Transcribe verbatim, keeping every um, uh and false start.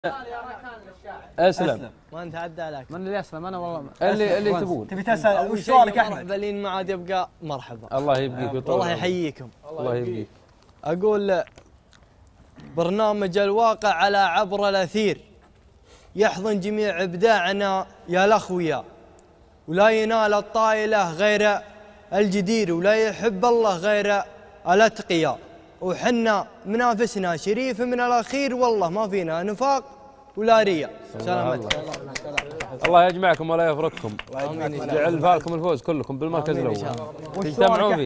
اسلم. ما نتعدى عليك. من اللي اسلم انا والله اللي اللي تبون. تبي تسال وش سؤالك احمد؟ مرحبا لين ما عاد يبقى مرحبا. الله يبقيك ويطول. والله يحييكم. الله يبقيك. اقول برنامج الواقع على عبر الاثير يحضن جميع ابداعنا يا الاخويا، ولا ينال الطائله غير الجدير، ولا يحب الله غير الاتقياء، وحنا منافسنا شريف من الاخير، والله ما فينا نفاق ولا رياء. سلامتك. الله يجمعكم ولا يفرقكم، يجعل فالكم الفوز كلكم بالمركز الاول، تجتمعون فيه.